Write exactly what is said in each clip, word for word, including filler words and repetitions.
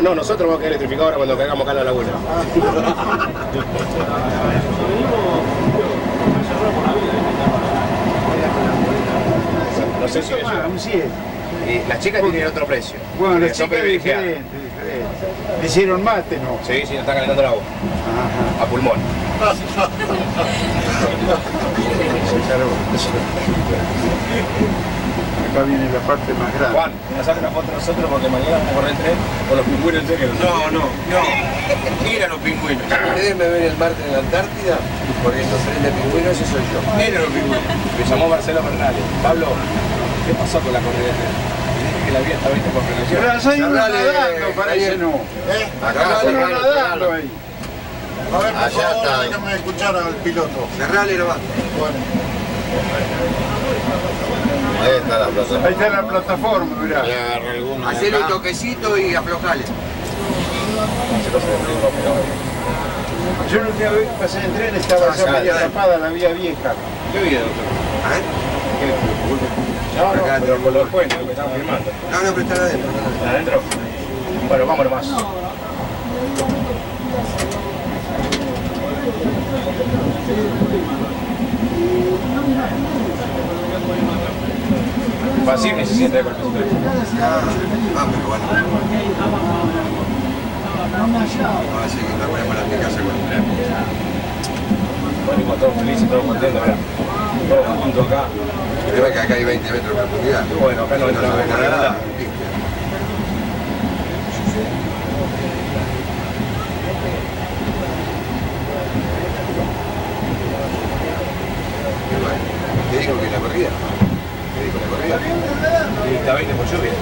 No, nosotros vamos a quedar electrificados ahora cuando caigamos acá en la laguna. No sé si eso. Un siete. Y las chicas tienen otro precio. Bueno, las son chicas es privilegiadas. diferente, diferente. ¿Le hicieron mate, no? Sí, sí, nos está calentando el agua. Ajá. A pulmón. Acá viene la parte más grande. Juan, nos saca una foto nosotros porque mañana vamos a correr el tren con los pingüinos en serio. No, no, no. Eran los pingüinos. Ustedes me ven el martes en la Antártida, corriendo tren de pingüinos, ese soy yo. Eran los pingüinos. Me llamó Marcelo Bernales. Pablo, ¿qué pasó con la corrida del tren? Dije que la vía está veinte por prevención. Pero hay uno Cerrale, nadando, parece Daniel. no. ¿Eh? Acá, Uno cerrale, nadando ahí. A ver, por Allá favor, está. déjame escuchar al piloto. cerrale nomás. Bueno. Ahí está la plaza. Ahí está la plataforma, mirá. Hacele un toquecito y aflojale. Yo la última vez que pasé en tren estaba ya media tapada la vía vieja. ¿Qué vida, doctor? ¿Eh? No, no, pero con los puentes, lo que estamos filmando. No, no, pero están adentro. ¿Están adentro? Bueno, vámonos más. Pasible se siente con el piso. Ah, pero bueno. No, así que la voy a parar en mi casa con el tren. Bueno, y con todos felices, todos contentos, mirá. Todos juntos acá. Usted ve que acá hay veinte metros de profundidad. Y bueno, acá no entra se ve nada. nada. ¿Qué dijo que la corrida? ¿Qué dijo la corrida? Y está veinte por lluvia.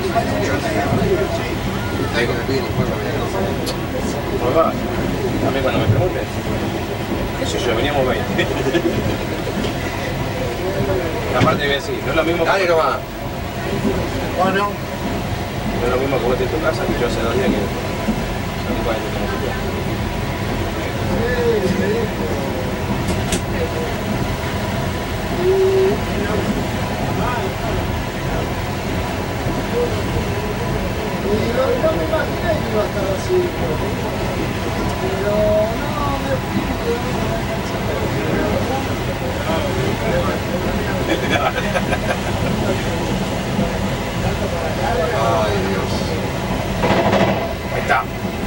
Está ahí con el pie en el pueblo. No va. También cuando me pregunten. ¿Qué sé yo? Veníamos veinte. Aparte voy a decir, no es lo mismo que... Dale nomás. Bueno, No es lo mismo que vos estés en tu casa que yo hace dos días que... Son cuarenta minutos. No me imaginé que iba a estar así, pero no, me fui que no me Ay, Dios. Ahí está.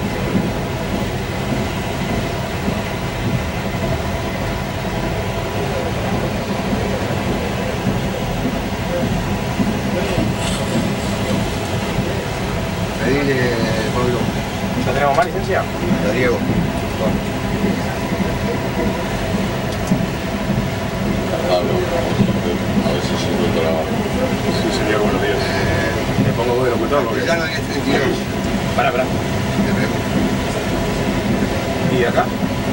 Pedile, Pablo. ¿Ya tenemos más licencia? A Diego. Pablo, a ver si se encuentra. Sí, sería buenos días. Me pongo voz de locutor porque... Ya no diez treinta y dos. Pará, pará. Te pregunto. ¿Y acá?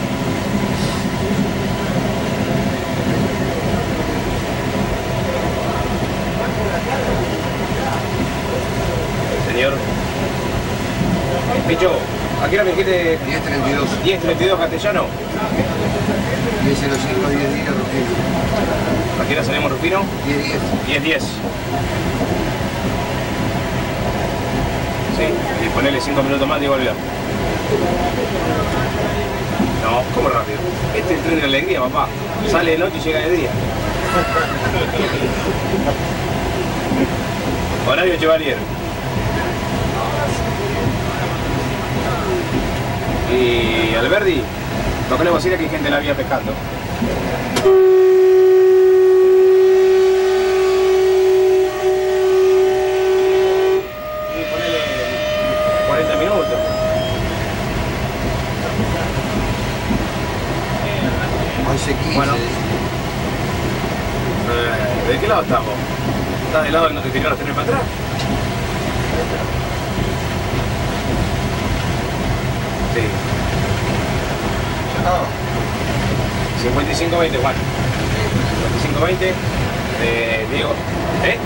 Señor. Picho, ¿a qué hora me dijiste? diez treinta y dos. diez treinta y dos castellano. diez cero cinco, diez diez, Rufino. ¿A qué hora salimos, Rufino? diez diez. diez diez. Sí, y ponele cinco minutos más y volver. No, ¿cómo rápido? Este es el tren de la alegría, papá. Sale de noche y llega de día. Horario Chevalier. Y Alberdi, tocale bocina que hay gente en la vía pescando. Y ponele cuarenta minutos. once quince. Bueno. Eh, ¿De qué lado estamos? ¿Estás del lado del notificador los trenes para atrás? Sí. cincuenta y cinco veinte, Juan. cincuenta y cinco veinte. Eh, Diego. ¿Eh?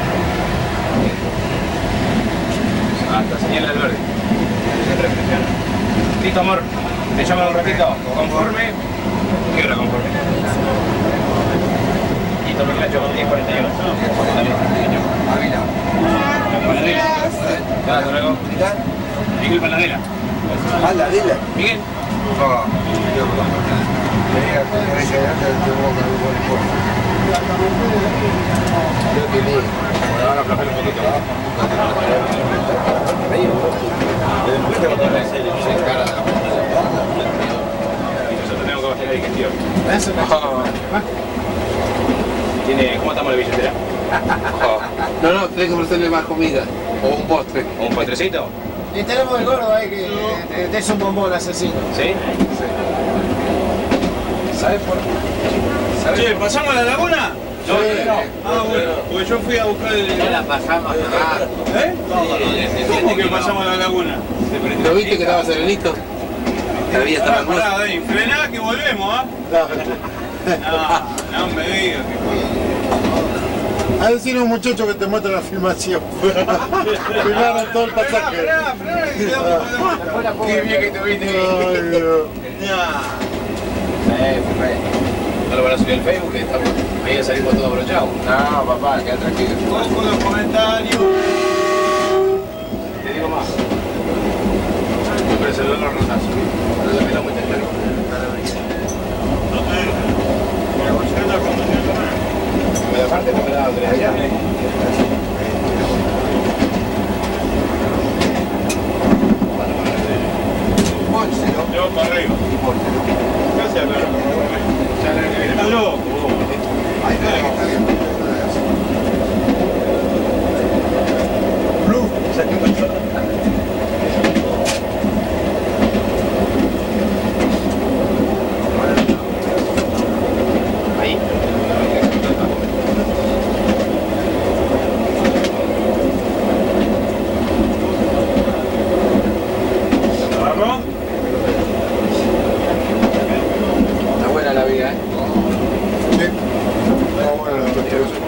Hasta señal del verde. Centro de presión. Listo, amor. Te llaman un ratito. Conforme. ¿Qué hora conforme? Listo, me clacho. diez cuarenta y uno. Ávila. Bueno, Luis. Hasta luego. Miguel Paladela. Ah, la de la. Miguel. Ah, Dios mío. Tenía que rellenarte de boca de buen esposo. Yo tenía. Ahora van a aflojar un poquito, ¿verdad? Nosotros tenemos que bajar la digestión. Tiene, ¿cómo estamos en la billetera? No, no, tenés que ofrecerle más comida. O un postre. ¿Un postrecito? Y tenemos el gordo ahí que te, te es un bombón asesino. ¿Sí? ¿Sabes por qué? Che, ¿pasamos a la laguna? No, no. Ah, bueno, porque yo fui a buscar el... Ya la pasamos a ¿Eh? ¿Cómo que pasamos a la laguna? ¿Lo viste que estaba serenito? Todavía estaba Pará, pará, Dani, frená que volvemos, ¿ah? No, no me digas que... A decir a un muchacho que te muestra la filmación. Filmaron todo el pasaje. Frená, frená, que quedamos... Qué bien que tuviste. Ay, Dios. No lo van a subir al Facebook, que estamos, ahí salimos todos abrochados. No, papá, queda tranquilo. Ojo los comentarios. Te digo más. Siempre se lo doy los rotazos. Pero también la muestra entero. Me da parte, no me da Andrés allá. Pónselo. Yo para arriba. Gracias, pero... Está loco. Ahí está, está bien. Ahí. ¿Agarró? Está buena la vida, ¿eh? Sí. No, bueno, no,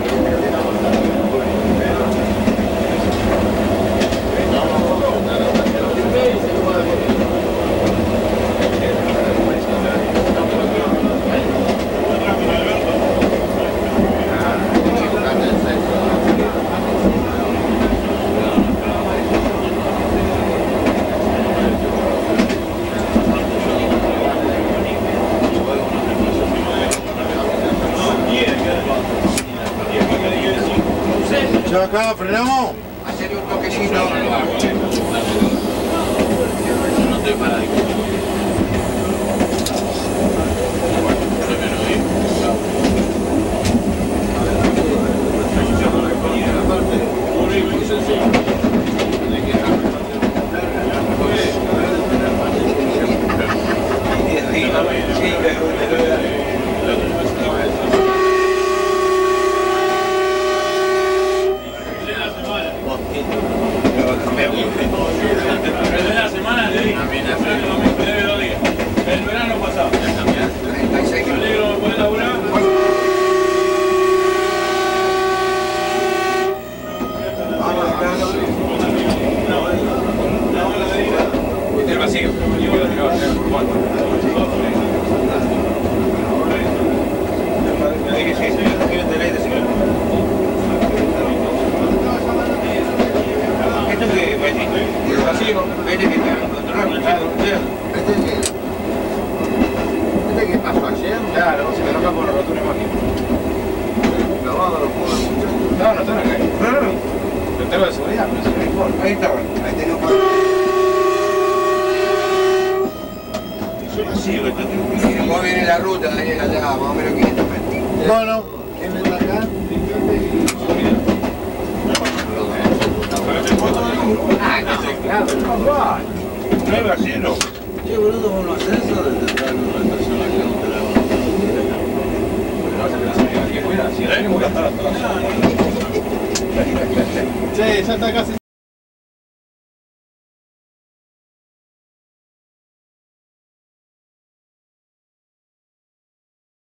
¿Ya acá frenamos? Hacerle un toquecito. No estoy para discutir. El de la semana le dije. Debe dos días. El verano pasado. treinta y seis. Me alegro de poder laburar. El vacío. ¿Esto es que el vacío? ¿Este que te encontraron? ¿Este es que? ¿Este que pasó ayer? Claro, se me enoja por la rotura de máquina. Clavado los juegos, muchachos. No, no están acá. No, no, no. Lo tengo de seguridad, pero eso no importa. Ahí está, ahí tenés que... Vos viene la ruta, Daniel, allá, más o menos quinientos metros. Bueno. ¿Quién está acá? No hay vacío. Che, boludo, vos no haces eso de entrar en una estación acá, no te la vas a... Si no tenemos que estar hasta las... Che, ya está casi.